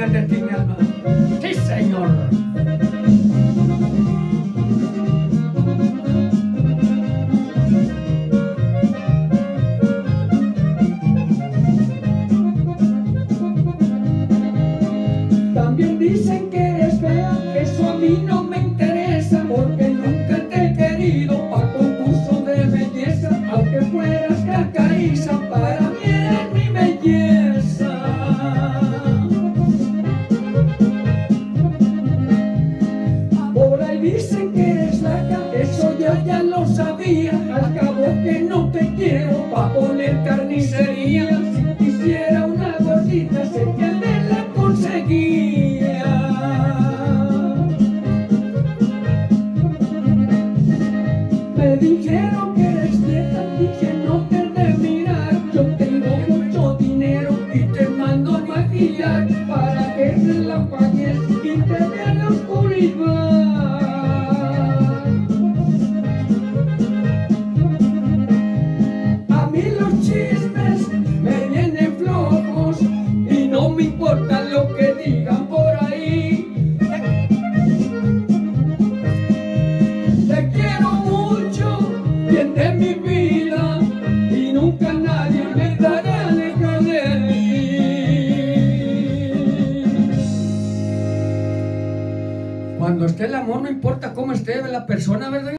bendigan de ti, mi alma. Sí, Señor. También dicen que eres fea, eso a mí no me interesa, porque nunca te he querido pa' concurso de belleza, aunque fueras cacariza, para mí eres mi belleza. Por ahí dicen que eres flaca, eso ya lo sabía, al cabo que no te quiero pa' poner carnicería, si quisiera una gordita sé que me la conseguía. Me dijeron que eres neta, dije no te he de mirar, yo tengo mucho dinero y te mando a maquillar para que te la pagues y te vea la oscuridad. A mí los chismes me vienen flojos y no me importa lo que digan por ahí. Te quiero mucho, bien de mi vida, y nunca nadie me dará lejos de ti. Cuando esté el amor, no importa cómo esté la persona, ¿verdad?